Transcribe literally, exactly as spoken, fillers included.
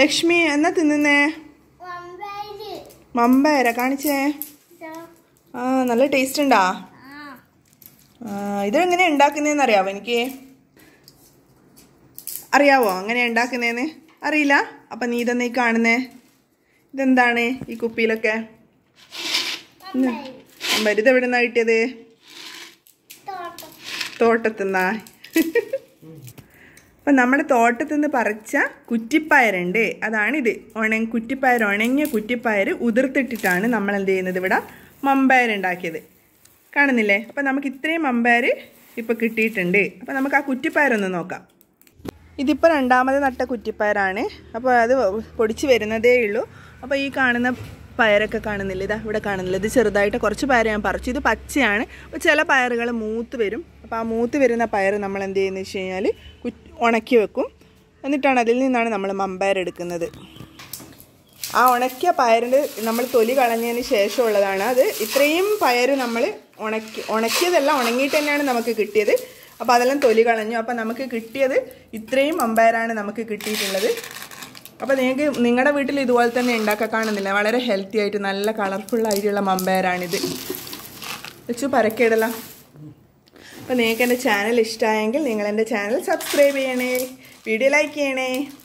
ലക്ഷ്മി എന്നാ തിന്നുന്നേ? മമ്പയര കാണിച്ചേ. ആ നല്ല ടേസ്റ്റ് ഉണ്ടാ? ഇതെങ്ങനെ ഉണ്ടാക്കുന്നതെന്ന് അറിയാവോ? എനിക്ക് അറിയാവോ അങ്ങനെ ഉണ്ടാക്കുന്നതെന്ന്? അറിയില്ല. അപ്പം നീ ഇതെന്നീ കാണുന്നേ ഇതെന്താണ് ഈ കുപ്പിയിലൊക്കെ? മമ്പയർ ഇതെവിടെ നിന്നാ കിട്ടിയത്? തോട്ടത്തുനിന്നാ? അപ്പം നമ്മുടെ തോട്ടത്തിൽ നിന്ന് പറിച്ച കുറ്റിപ്പയറുണ്ട്, അതാണിത്. ഉണ കുറ്റിപ്പയർ ഉണങ്ങിയ കുറ്റിപ്പയർ ഉതിർത്തിട്ടിട്ടാണ് നമ്മൾ എന്ത് ചെയ്യുന്നത് ഇവിടെ മമ്പയർ ഉണ്ടാക്കിയത്. കാണുന്നില്ലേ? അപ്പം നമുക്ക് ഇത്രയും മമ്പയർ ഇപ്പോൾ കിട്ടിയിട്ടുണ്ട്. അപ്പം നമുക്ക് ആ കുറ്റിപ്പയറൊന്ന് നോക്കാം. ഇതിപ്പോൾ രണ്ടാമത് നട്ട കുറ്റിപ്പയറാണ്. അപ്പോൾ അത് പൊടിച്ച് വരുന്നതേ ഉള്ളൂ. അപ്പോൾ ഈ കാണുന്ന പയറൊക്കെ കാണുന്നില്ല, ഇതാ ഇവിടെ കാണുന്നില്ല. ഇത് ചെറുതായിട്ട് കുറച്ച് പയർ ഞാൻ പറിച്ചു. ഇത് പച്ചയാണ്. അപ്പോൾ ചില പയറുകൾ മൂത്ത് വരും. അപ്പോൾ ആ മൂത്ത് വരുന്ന പയർ നമ്മൾ എന്ത് ചെയ്യുന്നത് വെച്ച് കഴിഞ്ഞാൽ ഉണക്കി വെക്കും. എന്നിട്ടാണ് അതിൽ നിന്നാണ് നമ്മൾ മമ്പയർ എടുക്കുന്നത്. ആ ഉണക്കിയ പയറിൽ നമ്മൾ തൊലി കളഞ്ഞതിന് ശേഷമുള്ളതാണ് അത്. ഇത്രയും പയർ നമ്മൾ ഉണക്കി ഉണക്കിയതല്ല, ഉണങ്ങിയിട്ട് തന്നെയാണ് നമുക്ക് കിട്ടിയത്. അപ്പോൾ അതെല്ലാം തൊലി കളഞ്ഞു. അപ്പോൾ നമുക്ക് കിട്ടിയത് ഇത്രയും മമ്പയറാണ് നമുക്ക് കിട്ടിയിട്ടുള്ളത്. അപ്പോൾ നിങ്ങൾക്ക് നിങ്ങളുടെ വീട്ടിൽ ഇതുപോലെ തന്നെ ഉണ്ടാക്കാൻ കാണുന്നില്ല, വളരെ ഹെൽത്തി ആയിട്ട് നല്ല കളർഫുള്ളായിട്ടുള്ള മമ്പയറാണിത്. വെച്ചു പരക്കേടலாம். അപ്പോൾ നിങ്ങൾക്ക് എൻ്റെ ചാനൽ ഇഷ്ടമായെങ്കിൽ നിങ്ങൾ എൻ്റെ ചാനൽ സബ്സ്ക്രൈബ് ചെയ്യണേ, വീഡിയോ ലൈക്ക് ചെയ്യണേ.